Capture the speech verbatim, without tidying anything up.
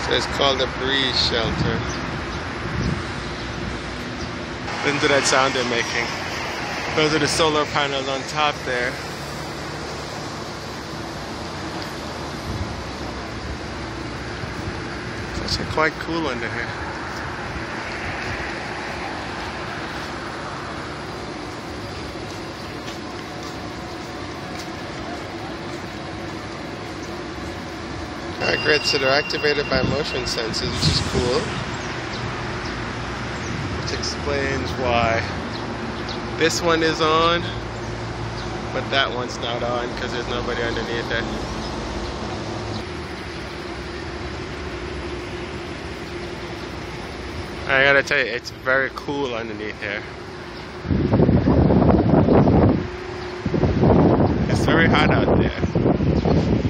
So it's called a breeze shelter. Listen to that sound they're making. Those are the solar panels on top there. It's actually quite cool under here. Alright, great. So they're activated by motion sensors, which is cool. Which explains why this one is on, but that one's not on because there's nobody underneath it. I gotta tell you, it's very cool underneath here. It's very hot out there.